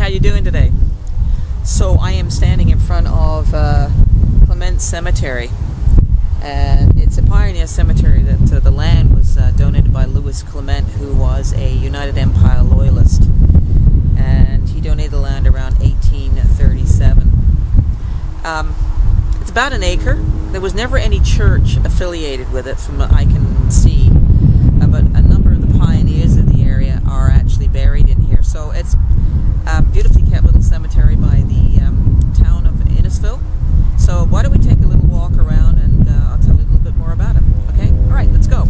how you doing today? So I am standing in front of Clement Cemetery, and it's a pioneer cemetery that the land was donated by Louis Clement, who was a United Empire loyalist, and he donated the land around 1837. It's about an acre. There was never any church affiliated with it from what I can see, but a number of the pioneers of the area are actually buried in here. So it's a beautifully kept little cemetery by the town of Innisfil. So why don't we take a little walk around, and I'll tell you a little bit more about it. Okay? Alright, let's go.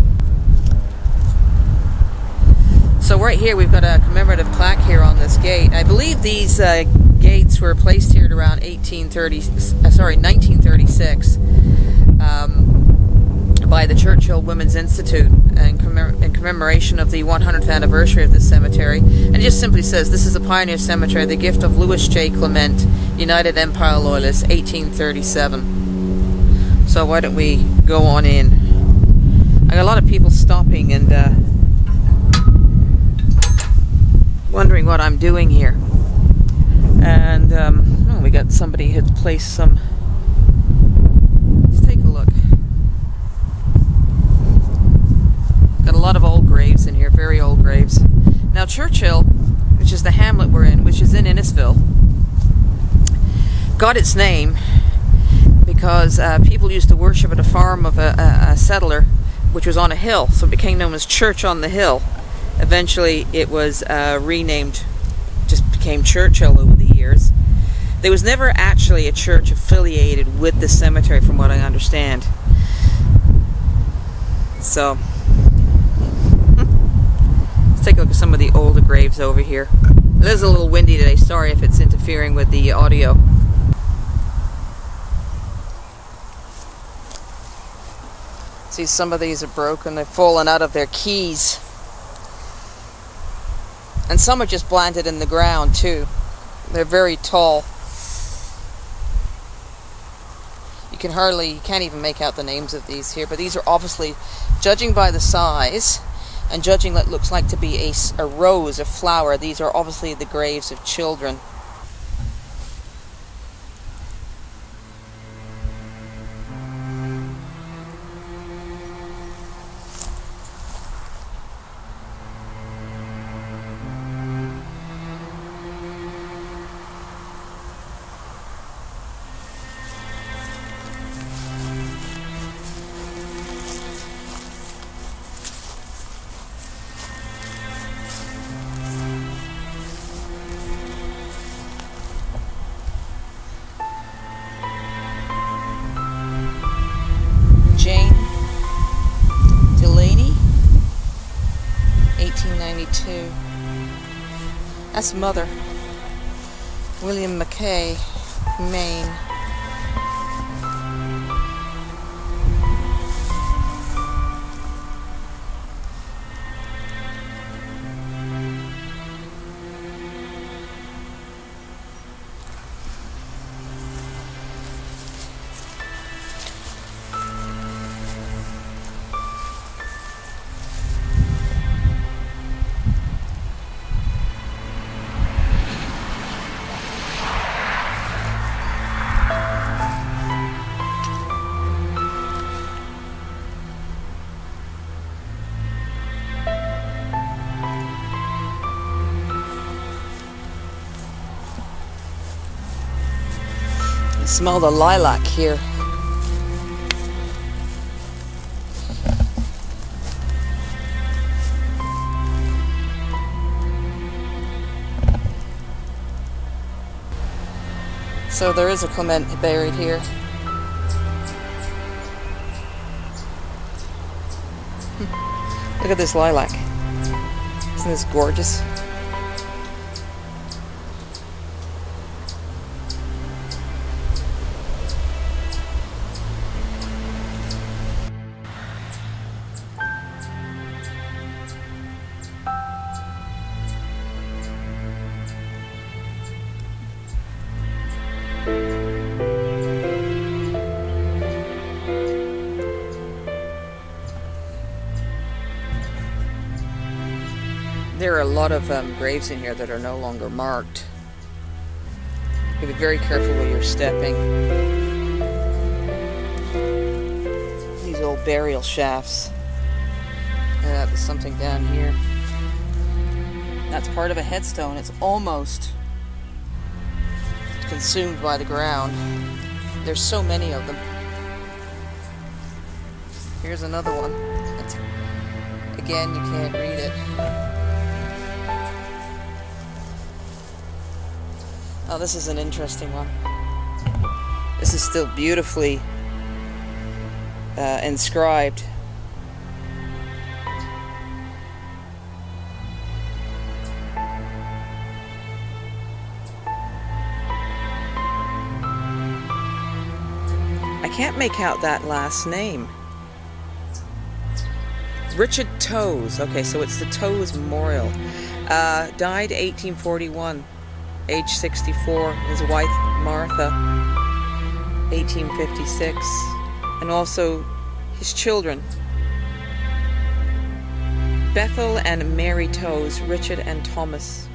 So right here we've got a commemorative plaque here on this gate. I believe these gates were placed here at around 1936 by the Churchill Women's Institute in commemoration of the 100th anniversary of this cemetery. And it just simply says, "This is a pioneer cemetery, the gift of Louis J. Clement, United Empire Loyalist, 1837. So why don't we go on in? I got a lot of people stopping and wondering what I'm doing here. And oh, we got somebody who's placed some. Let's take a look. Got a lot of old graves in here, very old graves. Now Churchill, which is the hamlet we're in, which is in Innisfil, got its name because people used to worship at a farm of a settler, which was on a hill, so it became known as Church on the Hill. Eventually it was renamed, just became Churchill over the years. There was never actually a church affiliated with the cemetery, from what I understand. So let's take a look at some of the older graves over here. It is a little windy today, sorry if it's interfering with the audio. See, some of these are broken, they've fallen out of their keys. And some are just planted in the ground too. They're very tall. You can't even make out the names of these here, but these are obviously, judging by the size, and judging what looks like to be a rose, a flower, these are obviously the graves of children. That's Mother. William McKay, Maine. Smell the lilac here. So there is a Clement buried here. Look at this lilac. Isn't this gorgeous? There are a lot of graves in here that are no longer marked. You be very careful where you're stepping. These old burial shafts. There's something down here. That's part of a headstone. It's almost consumed by the ground. There's so many of them. Here's another one. Again, you can't read it. Oh, this is an interesting one. This is still beautifully inscribed. I can't make out that last name. Richard Toes. Okay, so it's the Toes Memorial. Died 1841, age 64. His wife Martha, 1856, and also his children, Bethel and Mary Toes, Richard and Thomas.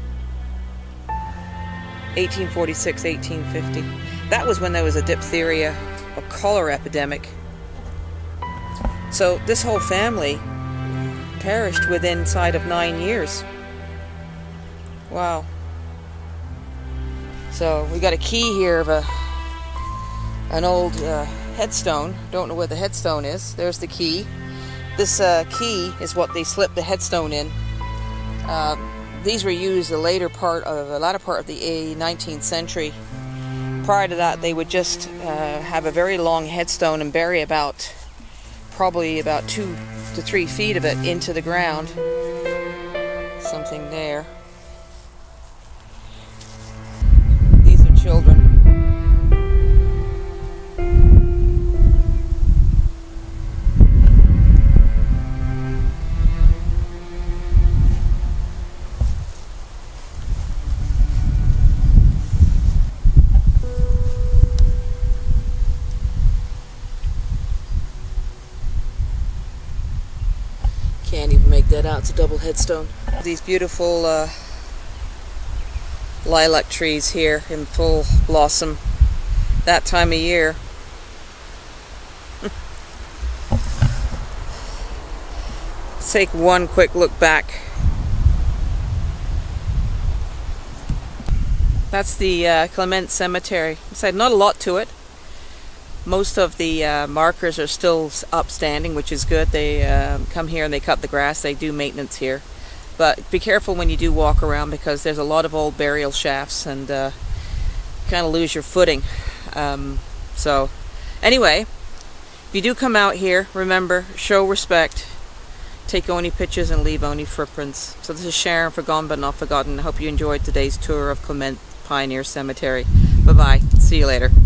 1846, 1850. That was when there was a diphtheria or cholera epidemic. So this whole family perished within inside of 9 years. Wow. So we got a key here of an old headstone. Don't know where the headstone is. There's the key. This key is what they slipped the headstone in. These were used the latter part of the 19th century. Prior to that, they would just have a very long headstone and bury probably about 2 to 3 feet of it into the ground. Something there. These are children. Can't even make that out. It's a double headstone. These beautiful lilac trees here in full blossom that time of year. Let's take one quick look back. That's the Clement Cemetery. I said not a lot to it. Most of the markers are still upstanding, which is good. They come here and they cut the grass. They do maintenance here. But be careful when you do walk around, because there's a lot of old burial shafts and kind of lose your footing. So anyway, if you do come out here, remember, show respect. Take only pictures and leave only footprints. So this is Sharon for Gone But Not Forgotten. I hope you enjoyed today's tour of Clement Pioneer Cemetery. Bye-bye. See you later.